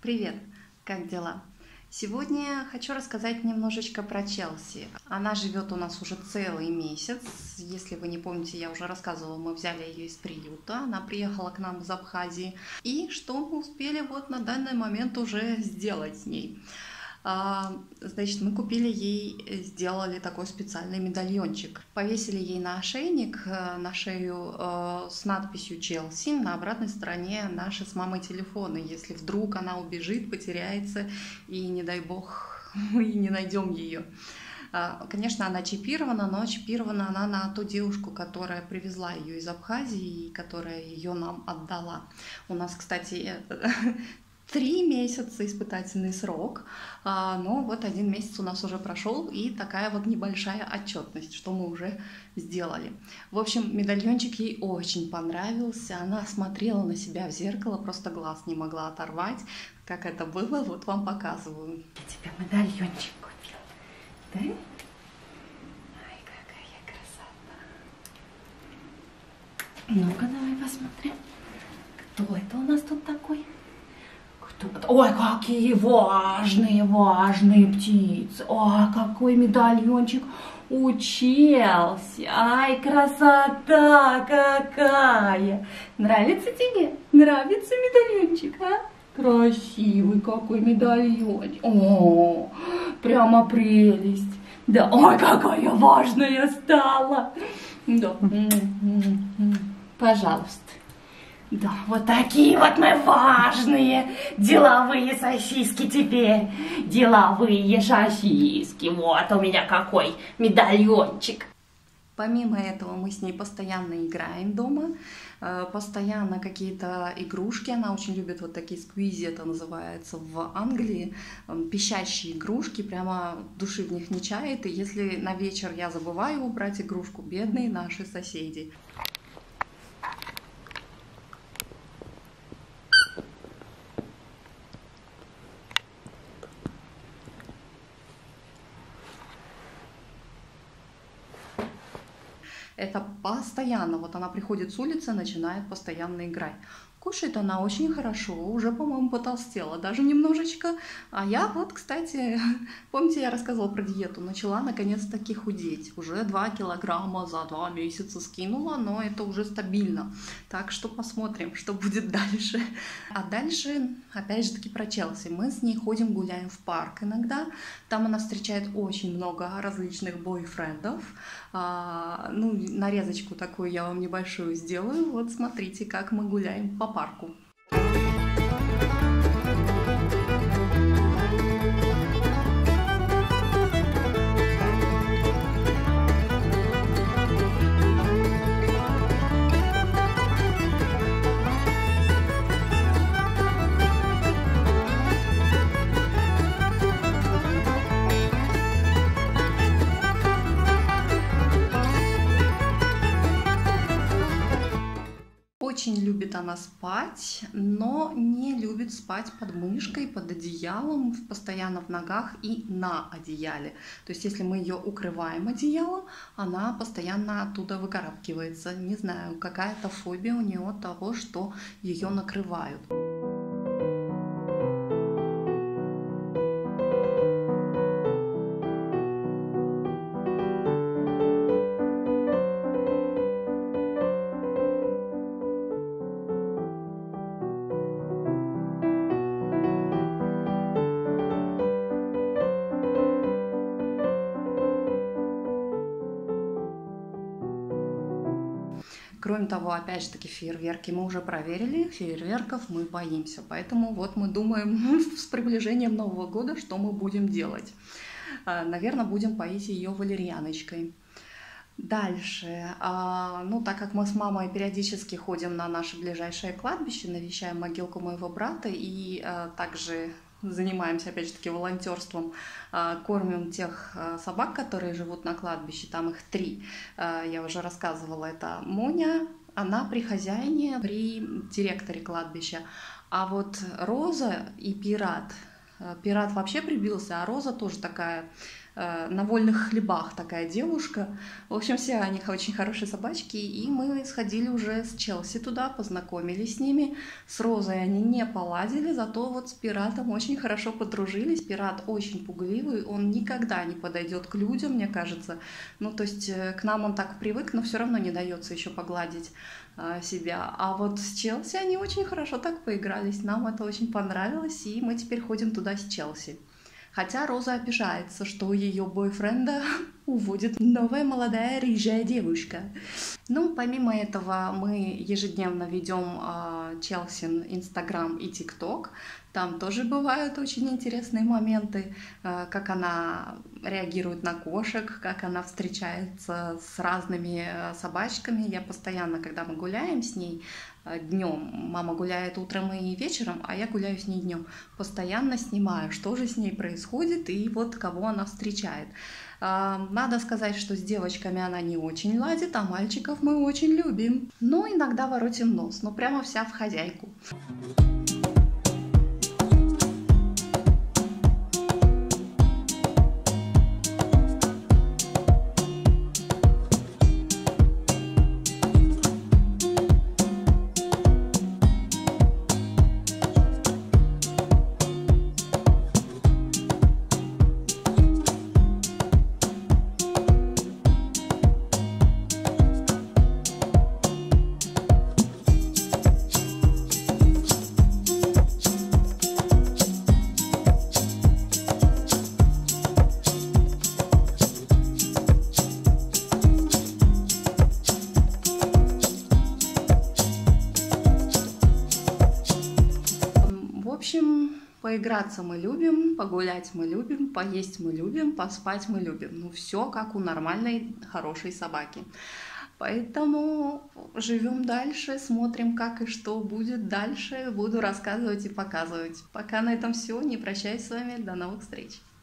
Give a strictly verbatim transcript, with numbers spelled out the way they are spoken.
Привет, как дела? Сегодня хочу рассказать немножечко про Челси. Она живет у нас уже целый месяц. Если вы не помните, я уже рассказывала, мы взяли ее из приюта. Она приехала к нам из Абхазии. И что мы успели вот на данный момент уже сделать с ней? Значит, мы купили ей, сделали такой специальный медальончик. Повесили ей на ошейник, на шею с надписью «Челси», на обратной стороне наши с мамой телефоны. Если вдруг она убежит, потеряется и, не дай бог, мы не найдем ее. Конечно, она чипирована, но чипирована она на ту девушку, которая привезла ее из Абхазии и которая ее нам отдала. У нас, кстати, Три месяца испытательный срок, но вот один месяц у нас уже прошел, и такая вот небольшая отчетность, что мы уже сделали. В общем, медальончик ей очень понравился, она смотрела на себя в зеркало, просто глаз не могла оторвать. Как это было, вот вам показываю. Я тебе медальончик купила, да? Ай, какая красота. Ну-ка, давай посмотрим, кто это у нас тут такой? Ой, какие важные, важные птицы. Ой, какой медальончик у Челси. Ай, красота какая. Нравится тебе? Нравится медальончик, а? Красивый какой медальончик. О, прямо прелесть. Да, ой, какая важная стала. Да, пожалуйста. Да, вот такие вот мы важные деловые сосиски теперь. Деловые сосиски. Вот у меня какой медальончик. Помимо этого мы с ней постоянно играем дома. Постоянно какие-то игрушки. Она очень любит вот такие сквизи, это называется в Англии. Пищащие игрушки. Прямо души в них не чает. И если на вечер я забываю убрать игрушку, бедные наши соседи. Это постоянно, вот она приходит с улицы, начинает постоянно играть. Кушает она очень хорошо, уже, по-моему, потолстела, даже немножечко. А я вот, кстати, помните, я рассказывала про диету, начала наконец-таки худеть. Уже два килограмма за два месяца скинула, но это уже стабильно. Так что посмотрим, что будет дальше. А дальше, опять же таки, про Челси. Мы с ней ходим, гуляем в парк иногда. Там она встречает очень много различных бойфрендов. А, ну, нарезочку такую я вам небольшую сделаю. Вот смотрите, как мы гуляем по парку. Очень любит она спать, но не любит спать под мышкой, под одеялом, постоянно в ногах и на одеяле. То есть, если мы ее укрываем одеялом, она постоянно оттуда выкарабкивается. Не знаю, какая-то фобия у нее от того, что ее накрывают. Кроме того, опять же таки, фейерверки мы уже проверили, фейерверков мы боимся, поэтому вот мы думаем с приближением Нового года, что мы будем делать. Наверное, будем поить ее валерьяночкой. Дальше, ну так как мы с мамой периодически ходим на наше ближайшее кладбище, навещаем могилку моего брата и также занимаемся, опять же таки, волонтерством, кормим тех собак, которые живут на кладбище, там их три. Я уже рассказывала, это Моня, она при хозяине, при директоре кладбища. А вот Роза и Пират, Пират вообще прибился, а Роза тоже такая э, на вольных хлебах такая девушка. В общем, все они очень хорошие собачки, и мы сходили уже с Челси туда, познакомились с ними. С Розой они не поладили, зато вот с Пиратом очень хорошо подружились. Пират очень пугливый, он никогда не подойдет к людям, мне кажется. Ну, то есть к нам он так привык, но все равно не дается еще погладить а, себя. А вот с Челси они очень хорошо так поигрались, нам это очень понравилось, и мы теперь ходим туда с Челси. Хотя Роза обижается, что ее бойфренда уводит новая молодая рыжая девушка. Ну, помимо этого, мы ежедневно ведем э, Челсин Инстаграм и ТикТок. Там тоже бывают очень интересные моменты, э, как она реагирует на кошек, как она встречается с разными э, собачками. Я постоянно, когда мы гуляем с ней, днем. Мама гуляет утром и вечером, а я гуляю с ней днем. Постоянно снимаю, что же с ней происходит и вот кого она встречает. Надо сказать, что с девочками она не очень ладит, а мальчиков мы очень любим. Но иногда воротим нос, но прямо вся в хозяйку. В общем, поиграться мы любим, погулять мы любим, поесть мы любим, поспать мы любим. Ну, все как у нормальной, хорошей собаки. Поэтому живем дальше, смотрим, как и что будет дальше. Буду рассказывать и показывать. Пока на этом все. Не прощаюсь с вами. До новых встреч.